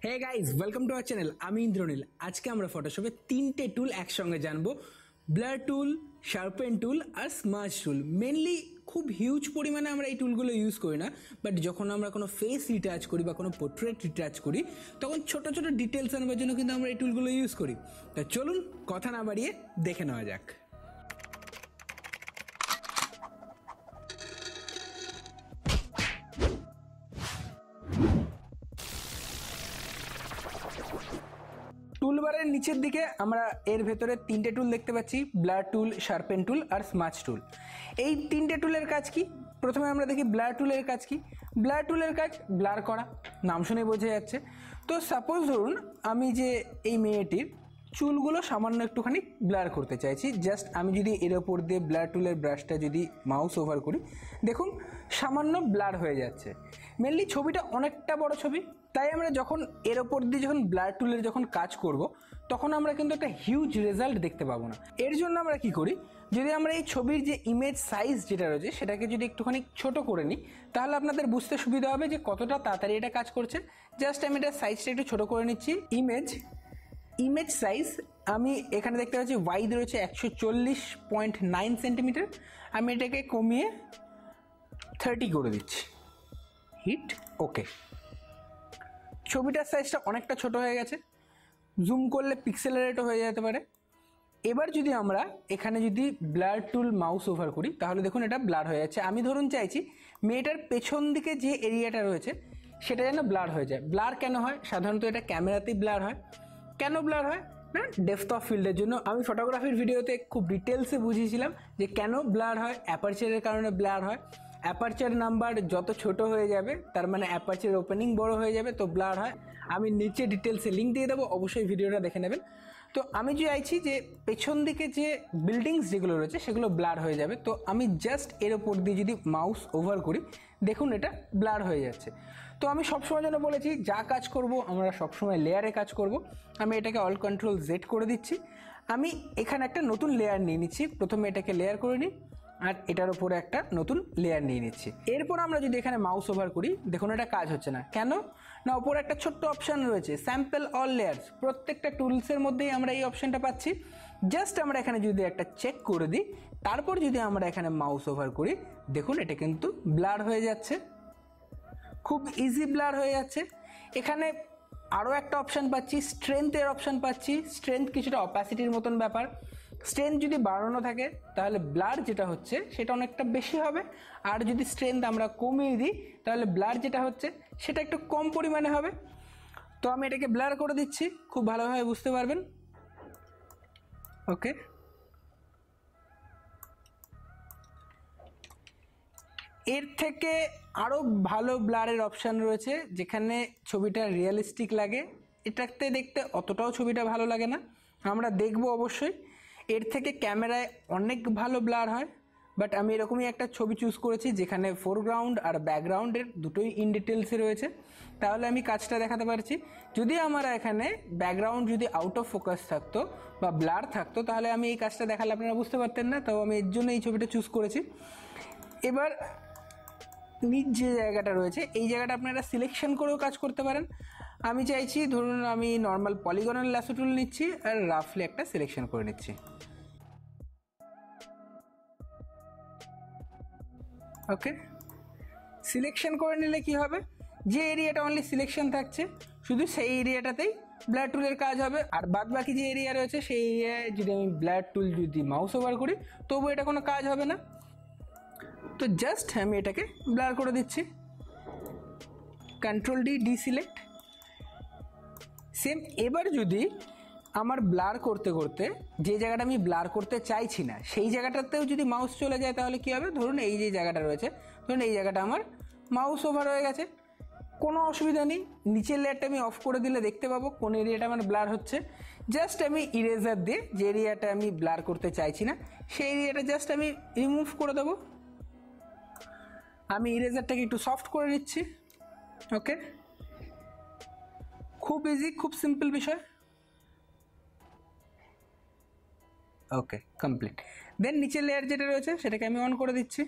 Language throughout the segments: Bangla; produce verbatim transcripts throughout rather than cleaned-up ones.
Hey guys welcome to our channel. আমি ইন্দ্রনীল। আজকে আমরা ফটোশপে তিনটে টুল একসঙ্গে জানবো, ব্লার টুল, শার্পেন টুল আর স্মার্চ টুল। মেনলি খুব হিউজ পরিমাণে আমরা এই টুলগুলো ইউজ করি না, বাট যখন আমরা কোনো ফেস রিটাচ করি বা কোনো পোর্ট্রেট রিটাচ করি তখন ছোটো ছোটো ডিটেলস আনবার জন্য কিন্তু আমরা এই টুলগুলো ইউজ করি। তা চলুন কথা না বাড়িয়ে দেখে নেওয়া যাক। টুলবারের নিচের দিকে আমরা এর ভেতরে তিনটে টুল দেখতে পাচ্ছি, ব্লার টুল, শার্পেন টুল আর স্মার্চ টুল। এই তিনটে টুলের কাজ কি? প্রথমে আমরা দেখি ব্লার টুলের কাজ কি। ব্লার টুলের কাজ ব্লার করা, নাম শুনে বোঝা যাচ্ছে। তো সাপোজ ধরুন আমি যে এই মেয়েটির চুলগুলো সামান্য একটুখানি ব্লার করতে চাইছি। জাস্ট আমি যদি এর ওপর দিয়ে ব্লার টুলের ব্রাশটা যদি মাউস ওভার করি, দেখুন সামান্য ব্লার হয়ে যাচ্ছে। মেনলি ছবিটা অনেকটা বড় ছবি, তাই আমরা যখন এর ওপর দিয়ে যখন ব্লার টুলের যখন কাজ করব তখন আমরা কিন্তু একটা হিউজ রেজাল্ট দেখতে পাবো না। এর জন্য আমরা কি করি, যদি আমরা এই ছবির যে ইমেজ সাইজ যেটা রয়েছে সেটাকে যদি একটুখানি ছোট করে নিই তাহলে আপনাদের বুঝতে সুবিধা হবে যে কতটা তাড়াতাড়ি এটা কাজ করছে। জাস্ট আমি এটা সাইজটা একটু ছোট করে নিচ্ছি। ইমেজ ইমেজ সাইজ আমি এখানে দেখতে পাচ্ছি ওয়াইড রয়েছে একশো চল্লিশ পয়েন্ট নাইন সেন্টিমিটার। আমি এটাকে কমিয়ে থার্টি করে দিচ্ছি, হিট ওকে। ছবিটার সাইজটা অনেকটা ছোট হয়ে গেছে, জুম করলে পিক্সেল রেটও হয়ে যেতে পারে। এবার যদি আমরা এখানে যদি ব্লার টুল মাউস ওভার করি তাহলে দেখুন এটা ব্লার হয়ে যাচ্ছে। আমি ধরুন চাইছি মেয়েটার পেছন দিকে যে এরিয়াটা রয়েছে সেটা যেন ব্লার হয়ে যায়। ব্লার কেন হয়? সাধারণত এটা ক্যামেরাতেই ব্লার হয়। কেন ব্লার হয় না, ডেপথ অফ ফিল্ডের জন্য। আমি ফটোগ্রাফির ভিডিওতে খুব ডিটেলসে বুঝিয়েছিলাম যে কেন ব্লার হয়। অ্যাপারচারের কারণে ব্লার হয়। অ্যাপারচার নাম্বার যত ছোট হয়ে যাবে তার মানে অ্যাপারচার ওপেনিং বড় হয়ে যাবে, তো ব্লার হয়। আমি নিচে ডিটেলসে লিঙ্ক দিয়ে দেবো, অবশ্যই ভিডিওটা দেখে নেবেন। তো আমি যে চাইছি যে পেছন দিকে যে বিল্ডিংস যেগুলো রয়েছে সেগুলো ব্লার হয়ে যাবে। তো আমি জাস্ট এর ওপর দিয়ে যদি মাউস ওভার করি দেখুন এটা ব্লার হয়ে যাচ্ছে। তো আমি সবসময় যেন বলেছি যা কাজ করব আমরা সবসময় লেয়ারে কাজ করব। আমি এটাকে অল কন্ট্রোল জেড করে দিচ্ছি। আমি এখানে একটা নতুন লেয়ার নিয়ে নিচ্ছি। প্রথমে এটাকে লেয়ার করে নিই আর এটার উপরে একটা নতুন লেয়ার নিয়ে নিচ্ছি। এরপর আমরা যদি এখানে মাউস ওভার করি দেখুন এটা কাজ হচ্ছে না। কেন না, ওপরে একটা ছোট্ট অপশান রয়েছে স্যাম্পল অল লেয়ার্স। প্রত্যেকটা টুলসের মধ্যেই আমরা এই অপশানটা পাচ্ছি। জাস্ট আমরা এখানে যদি একটা চেক করে দিই, তারপর যদি আমরা এখানে মাউস ওভার করি দেখুন এটা কিন্তু ব্লার হয়ে যাচ্ছে, খুব ইজি ব্লার হয়ে যাচ্ছে। এখানে আরও একটা অপশান পাচ্ছি, স্ট্রেংথের অপশান পাচ্ছি। স্ট্রেংথ কিছুটা অপাসিটির মতন ব্যাপার। স্ট্রেংথ যদি বাড়ানো থাকে তাহলে ব্লার যেটা হচ্ছে সেটা অনেকটা বেশি হবে, আর যদি স্ট্রেংথ আমরা কমিয়ে দিই তাহলে ব্লার যেটা হচ্ছে সেটা একটু কম পরিমাণে হবে। তো আমি এটাকে ব্লার করে দিচ্ছি, খুব ভালোভাবে বুঝতে পারবেন। ওকে, এর থেকে আরও ভালো ব্লারের অপশান রয়েছে যেখানে ছবিটা রিয়েলিস্টিক লাগে। এটাতে দেখতে অতটাও ছবিটা ভালো লাগে না, আমরা দেখব অবশ্যই। এর থেকে ক্যামেরায় অনেক ভালো ব্লার হয়, বাট আমি এরকমই একটা ছবি চুজ করেছি যেখানে ফোরগ্রাউন্ড আর ব্যাকগ্রাউন্ডের দুটোই ইন ডিটেলসে রয়েছে, তাহলে আমি কাজটা দেখাতে পারছি। যদি আমার এখানে ব্যাকগ্রাউন্ড যদি আউট অফ ফোকাস থাকতো বা ব্লার থাকতো তাহলে আমি এই কাজটা দেখালে আপনারা বুঝতে পারতেন না, তো আমি এর জন্য এই ছবিটা চুজ করেছি। এবার নিচ যে জায়গাটা রয়েছে এই জায়গাটা আপনারা সিলেকশন করেও কাজ করতে পারেন। আমি চাইছি ধরুন আমি নর্মাল পলিগনাল ল্যাসো টুল নিচ্ছি আর রাফলি একটা সিলেকশন করে নিচ্ছি। ওকে, সিলেকশন করে নিলে কি হবে, যে এরিয়াটা অনলি সিলেকশন থাকছে শুধু সেই এরিয়াটাতেই ব্লার টুলের কাজ হবে, আর বাদ বাকি যে এরিয়া রয়েছে সেই এরিয়ায় যদি আমি ব্লার টুল যদি মাউস ওভার করি তবু এটা কোনো কাজ হবে না। তো জাস্ট আমি এটাকে ব্লার করে দিচ্ছি, control D deselect. Same এবার যদি আমার ব্লার করতে করতে যে জায়গাটা আমি ব্লার করতে চাইছি না সেই জায়গাটাতেও যদি মাউস চলে যায় তাহলে কী হবে, ধরুন এই যে জায়গাটা রয়েছে, ধরুন এই জায়গাটা আমার মাউস ওভার হয়ে গেছে, কোনো অসুবিধা নেই। নিচের লেয়ারটা আমি অফ করে দিলে দেখতে পাবো কোন এরিয়াটা আমার ব্লার হচ্ছে। জাস্ট আমি ইরেজার দিয়ে যে এরিয়াটা আমি ব্লার করতে চাইছি না সেই এরিয়াটা জাস্ট আমি রিমুভ করে দেবো। আমি ইরেজারটাকে একটু সফট করে নিচ্ছি। ওকে, খুব ইজি, খুব সিম্পল বিষয়। ওকে, কমপ্লিট। দেন নিচের লেয়ার যেটা রয়েছে সেটাকে আমি অন করে দিচ্ছি।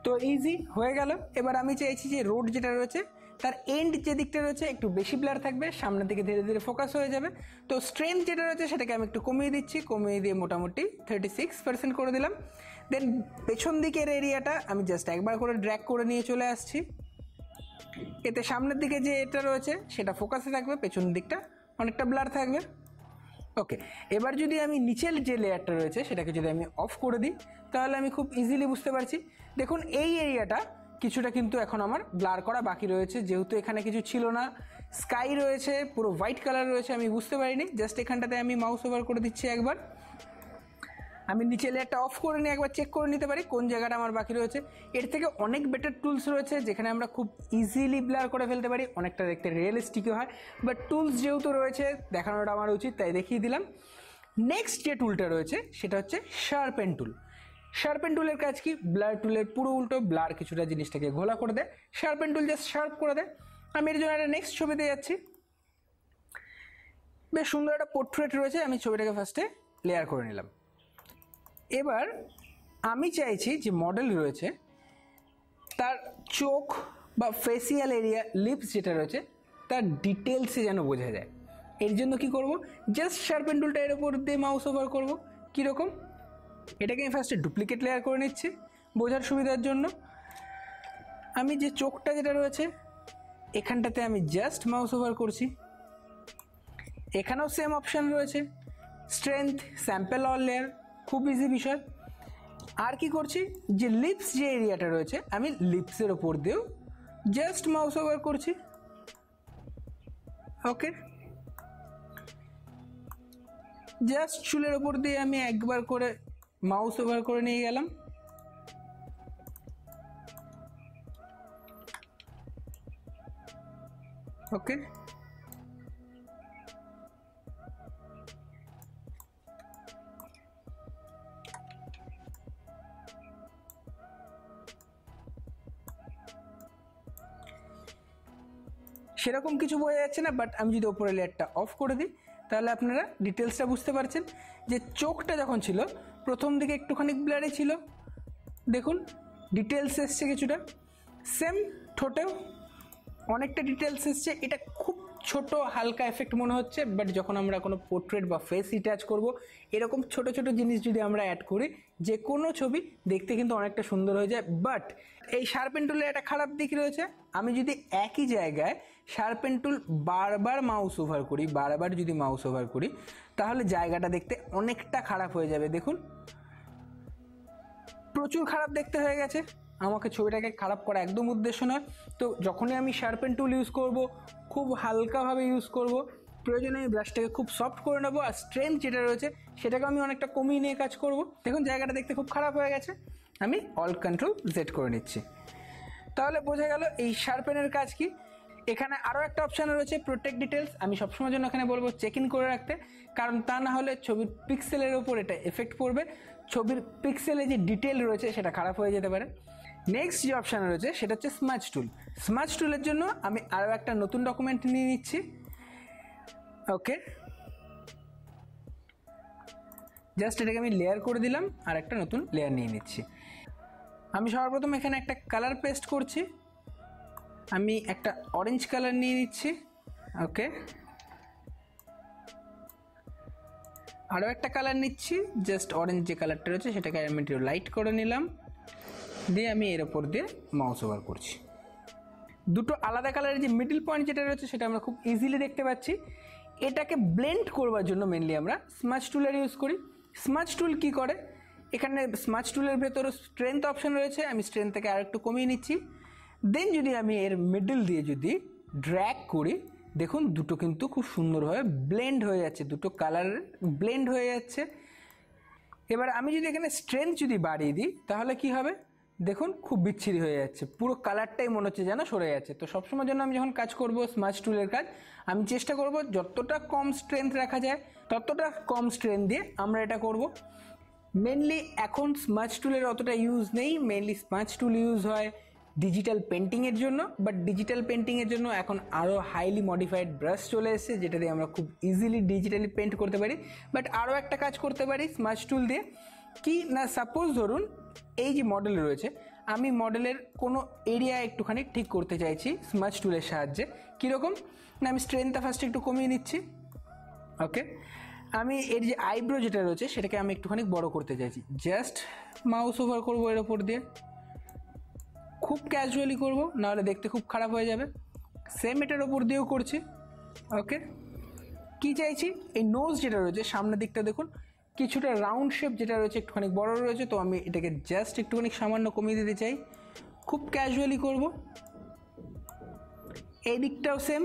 তো ইজি হয়ে গেল। এবার আমি চাইছি যে রোড যেটা রয়েছে তার এন্ড যে দিকটা রয়েছে একটু বেশি ব্লার থাকবে, সামনের দিকে ধীরে ধীরে ফোকাস হয়ে যাবে। তো স্ট্রেংথ যেটা রয়েছে সেটাকে আমি একটু কমিয়ে দিচ্ছি, কমিয়ে দিয়ে মোটামুটি থার্টি সিক্স পার্সেন্ট করে দিলাম। দেন পেছন দিকের এরিয়াটা আমি জাস্ট একবার করে ড্র্যাগ করে নিয়ে চলে আসছি, এতে সামনের দিকে যে এটা রয়েছে সেটা ফোকাসে থাকবে, পেছনের দিকটা অনেকটা ব্লার থাকবে। ওকে, এবার যদি আমি নিচের যে লেয়ারটা রয়েছে সেটাকে যদি আমি অফ করে দিই তাহলে আমি খুব ইজিলি বুঝতে পারছি। দেখুন এই এরিয়াটা কিছুটা কিন্তু এখন আমার ব্লার করা বাকি রয়েছে, যেহেতু এখানে কিছু ছিল না, স্কাই রয়েছে, পুরো হোয়াইট কালার রয়েছে, আমি বুঝতে পারিনি। জাস্ট এখানটাতে আমি মাউস ওভার করে দিচ্ছি একবার, আমি নিচে লেয়ারটা অফ করে নিয়ে একবার চেক করে নিতে পারি কোন জায়গাটা আমার বাকি রয়েছে। এর থেকে অনেক বেটার টুলস রয়েছে যেখানে আমরা খুব ইজিলি ব্লার করে ফেলতে পারি, অনেকটা দেখতে রিয়েলিস্টিকও হয়, বাট টুলস যেহেতু রয়েছে দেখানোটা আমার উচিত, তাই দেখিয়ে দিলাম। নেক্সট যে টুলটা রয়েছে সেটা হচ্ছে শার্পেন টুল। শার্পেন টুলের কাজ কি? ব্লার টুলের পুরো উল্টো, ব্লার কিছুটা জিনিসটাকে ঘোলা করে দেয়, শার্পেন টুল জাস্ট শার্প করে দেয়। আমি এর জন্য একটা নেক্সট ছবিতে যাচ্ছি, বেশ সুন্দর একটা পোর্ট্রেট রয়েছে, আমি ছবিটাকে ফার্স্টে লেয়ার করে নিলাম। এবার আমি চাইছি যে মডেল রয়েছে তার চোখ বা ফেসিয়াল এরিয়া, লিপস যেটা রয়েছে তার ডিটেলসে যেন বোঝা যায়। এর জন্য কি করব, জাস্ট শার্পেন টুলটা এর উপর দিয়ে মাউস ওভার করবো। কীরকম, এটাকে আমি ফার্স্টে ডুপ্লিকেট লেয়ার করে নিচ্ছি বোঝার সুবিধার জন্য। আমি যে চোখটা যেটা রয়েছে এখানটাতে আমি জাস্ট মাউস ওভার করছি, এখানেও সেম অপশান রয়েছে, স্ট্রেংথ, স্যাম্পল অল লেয়ার, খুব ইজি বিষয়। আর কি করছি, যে লিপস যে এরিয়াটা রয়েছে আমি লিপসের ওপর দিয়েও জাস্ট মাউস ওভার করছি। ওকে, জাস্ট চুলের ওপর দিয়ে আমি একবার করে মাউস ওভার করে নিয়ে গেলাম। ওকে, সেরকম কিছু বোঝা যাচ্ছে না, বাট আমি যদি ওপরে লেয়ারটা অফ করে দিই তাহলে আপনারা ডিটেলসটা বুঝতে পারছেন। যে চোখটা যখন ছিল প্রথম দিকে একটুখানি ব্লারি ছিল, দেখুন ডিটেলস এসছে কিছুটা, সেম ঠোঁটেও অনেকটা ডিটেলস এসছে। এটা খুব ছোট হালকা এফেক্ট মনে হচ্ছে, বাট যখন আমরা কোনো পোর্ট্রেট বা ফেস রিটাচ করব এরকম ছোট ছোট জিনিস যদি আমরা অ্যাড করি যে কোনো ছবি দেখতে কিন্তু অনেকটা সুন্দর হয়ে যায়। বাট এই শার্পেন টুলের একটা খারাপ দিক রয়েছে, আমি যদি একই জায়গায় শার্পেন টুল বারবার মাউস ওভার করি, বারবার যদি মাউস ওভার করি তাহলে জায়গাটা দেখতে অনেকটা খারাপ হয়ে যাবে। দেখুন প্রচুর খারাপ দেখতে হয়ে গেছে। আমাকে ছবিটাকে খারাপ করা একদম উদ্দেশ্য নয়। তো যখনই আমি শার্পেন টুল ইউজ করব খুব হালকাভাবে ইউজ করব, প্রয়োজনে আমি ব্রাশটাকে খুব সফট করে নেবো, আর স্ট্রেংথ যেটা রয়েছে সেটাকে আমি অনেকটা কমিয়ে নিয়ে কাজ করব। দেখুন জায়গাটা দেখতে খুব খারাপ হয়ে গেছে, আমি অল কন্ট্রোল জেড করে নিচ্ছি। তাহলে বোঝা গেল এই শার্পেনের কাজ কি। এখানে আরও একটা অপশান রয়েছে প্রোটেক্ট ডিটেলস, আমি সবসময় জন্য এখানে বলবো চেক ইন করে রাখতে, কারণ তা না হলে ছবির পিক্সেলের ওপর এটা এফেক্ট পড়বে, ছবির পিক্সেলে যে ডিটেল রয়েছে সেটা খারাপ হয়ে যেতে পারে। নেক্সট যে অপশান রয়েছে সেটা হচ্ছে স্মাচ টুল। স্মাচ টুলের জন্য আমি আরও একটা নতুন ডকুমেন্ট নিয়ে নিচ্ছি। ওকে, জাস্ট এটাকে আমি লেয়ার করে দিলাম আর একটা নতুন লেয়ার নিয়ে নিচ্ছি। আমি সর্বপ্রথম এখানে একটা কালার পেস্ট করছি, আমি একটা অরেঞ্জ কালার নিয়ে নিচ্ছি। ওকে, আরও একটা কালার নিচ্ছি, জাস্ট অরেঞ্জ যে কালারটা রয়েছে সেটাকে আমি একটু লাইট করে নিলাম, দিয়ে আমি এর ওপর দিয়ে মাউস ওভার করছি। দুটো আলাদা কালারের যে মিডল পয়েন্ট যেটা রয়েছে সেটা আমরা খুব ইজিলি দেখতে পাচ্ছি। এটাকে ব্লেন্ড করবার জন্য মেনলি আমরা স্মাচ টুলের ইউজ করি। স্মাচ টুল কি করে, এখানে স্মাচ টুলের ভেতরে স্ট্রেংথ অপশন রয়েছে, আমি স্ট্রেংথ থেকে আর একটু কমিয়ে নিচ্ছি। দেন যদি আমি এর মিডল দিয়ে যদি ড্র্যাগ করি, দেখুন দুটো কিন্তু খুব সুন্দরভাবে ব্লেন্ড হয়ে যাচ্ছে, দুটো কালার ব্লেন্ড হয়ে যাচ্ছে। এবার আমি যদি এখানে স্ট্রেংথ যদি বাড়িয়ে দিই তাহলে কি হবে, দেখুন খুব বিচ্ছিরি হয়ে যাচ্ছে, পুরো কালারটাই মনে হচ্ছে যেন সরে যাচ্ছে। তো সবসময় জন্য আমি যখন কাজ করব স্মাচ টুলের কাজ, আমি চেষ্টা করব যতটা কম স্ট্রেংথ রাখা যায় ততটা কম স্ট্রেংথ দিয়ে আমরা এটা করব। মেনলি এখন স্মাচ টুলের অতটা ইউজ নেই, মেনলি স্মাচ টুল ইউজ হয় ডিজিটাল পেন্টিংয়ের জন্য, বাট ডিজিটাল পেন্টিংয়ের জন্য এখন আরও হাইলি মডিফাইড ব্রাশ চলে এসেছে যেটা দিয়ে আমরা খুব ইজিলি ডিজিটালি পেন্ট করতে পারি। বাট আরও একটা কাজ করতে পারি স্মাচ টুল দিয়ে, কি না সাপোজ ধরুন এই যে মডেল রয়েছে আমি মডেলের কোনো এরিয়া একটুখানি ঠিক করতে চাইছি স্মাচ টুলের সাহায্যে। কীরকম না, আমি স্ট্রেনথটা ফার্স্টে একটু কমিয়ে নিচ্ছি। ওকে, আমি এর যে আইব্রো যেটা রয়েছে সেটাকে আমি একটুখানি বড় করতে চাইছি। জাস্ট মাউস ওভার করবো এর ওপর দিয়ে, খুব ক্যাজুয়ালি করবো, নাহলে দেখতে খুব খারাপ হয়ে যাবে। সেম এটার ওপর দিয়েও করছি। ওকে, কি চাইছি, এই নোজ যেটা রয়েছে সামনের দিকটা দেখুন কিছুটা রাউন্ড শেপ যেটা রয়েছে একটুখানি বড় রয়েছে, তো আমি এটাকে জাস্ট একটুখানি সামান্য কমিয়ে দিতে চাই, খুব ক্যাজুয়ালি করব। এই দিকটাও সেম।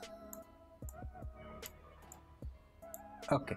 ওকে,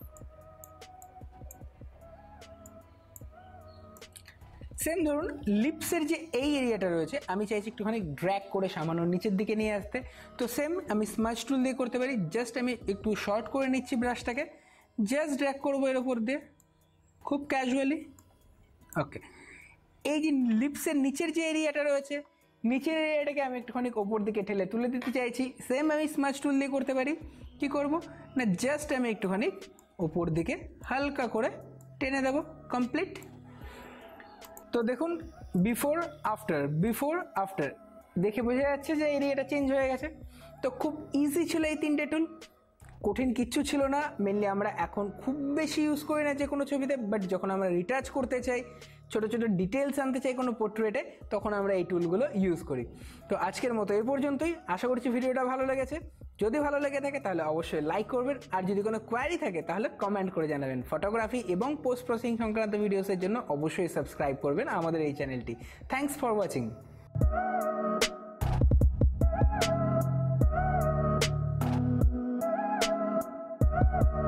সেম ধরুন লিপসের যে এই এরিয়াটা রয়েছে আমি চাইছি একটুখানি ড্র্যাগ করে সামান্য নিচের দিকে নিয়ে আসতে, তো সেম আমি স্মাচ টুল দিয়ে করতে পারি। জাস্ট আমি একটু শর্ট করে নিচ্ছি ব্রাশটাকে, জাস্ট ড্র্যাগ করবো এর ওপর দিয়ে খুব ক্যাজুয়ালি। ওকে, এই যে লিপসের নিচের যে এরিয়াটা রয়েছে নিচের এরিয়াটাকে আমি একটুখানি ওপর দিকে ঠেলে তুলে দিতে চাইছি, সেম আমি স্মাচ টুল দিয়ে করতে পারি। কি করব না, জাস্ট আমি একটুখানি ওপর দিকে হালকা করে টেনে দেবো, কমপ্লিট। তো দেখুন বিফোর আফটার, বিফোর আফটার দেখে বোঝা যাচ্ছে যে এরিয়াটা চেঞ্জ হয়ে গেছে। তো খুব ইজি ছিল এই তিনটে টুল, কঠিন কিচ্ছু ছিল না। মেনলি আমরা এখন খুব বেশি ইউজ করি না যে কোনো ছবিতে, বাট যখন আমরা রিটাচ করতে চাই, ছোটো ছোটো ডিটেলস আনতে চাই কোনো পোর্ট্রেটে, তখন আমরা এই টুলগুলো ইউজ করি। তো আজকের মতো এ পর্যন্তই, আশা করছি ভিডিওটা ভালো লেগেছে। যদি ভালো লেগে থাকে তাহলে অবশ্যই লাইক করবেন, আর যদি কোনো কোয়ারি থাকে তাহলে কমেন্ট করে জানাবেন। ফটোগ্রাফি এবং পোস্ট প্রসেসিং সংক্রান্ত ভিডিওসের জন্য অবশ্যই সাবস্ক্রাইব করবেন আমাদের এই চ্যানেলটি। Thanks for watching.